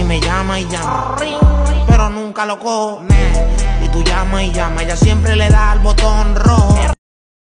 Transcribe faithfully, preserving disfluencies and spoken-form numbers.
me llama y llama, pero nunca lo cojo. Y tú llamas y llamas, ella siempre le da al botón rojo.